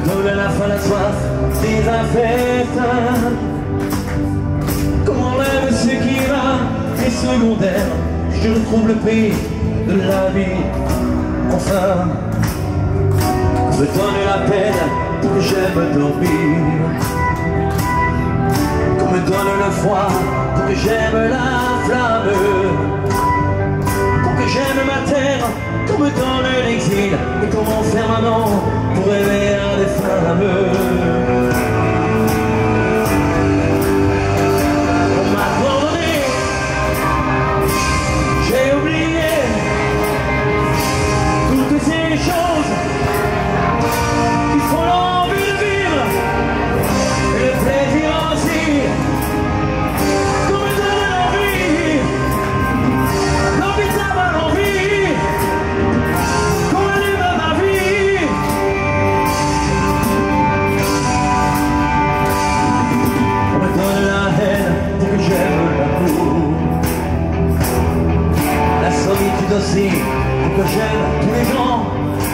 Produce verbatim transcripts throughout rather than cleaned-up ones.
donne la faim, la soif, des infectes. Comment enlève ce qui va est secondaire. Je retrouve le prix de la vie. Enfin, on me donne la peine pour que j'aime dormir. Qu'on me donne le froid pour que j'aime la flamme. Pour que j'aime ma terre, qu'on me donne l'exil. Et comment faire maintenant pour rêver à des flammes. Aussi, pour que j'aime tous les gens,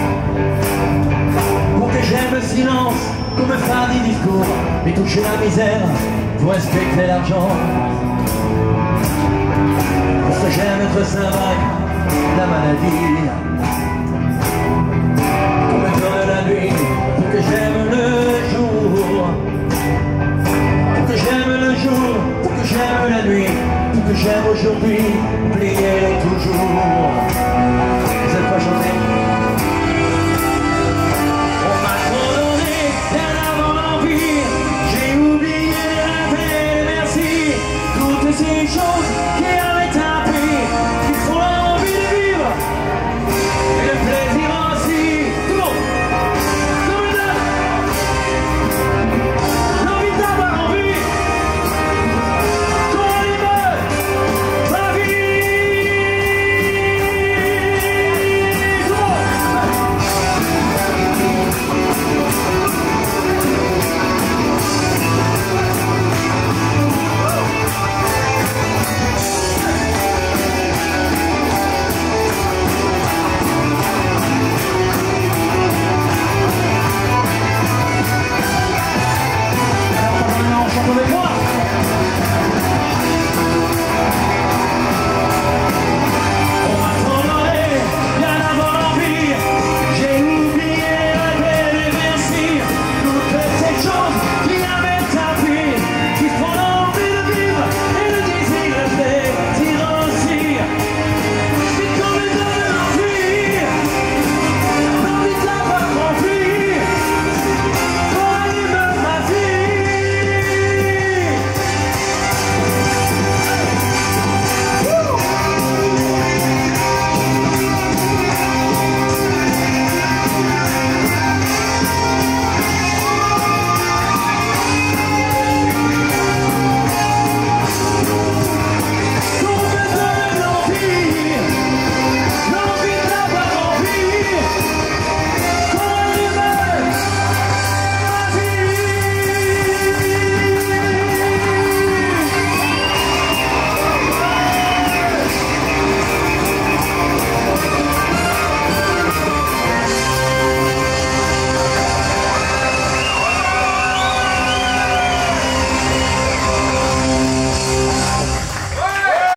pour que j'aime le silence, comme faire des discours, et toucher la misère, pour respecter l'argent, pour que j'aime être savant, la maladie.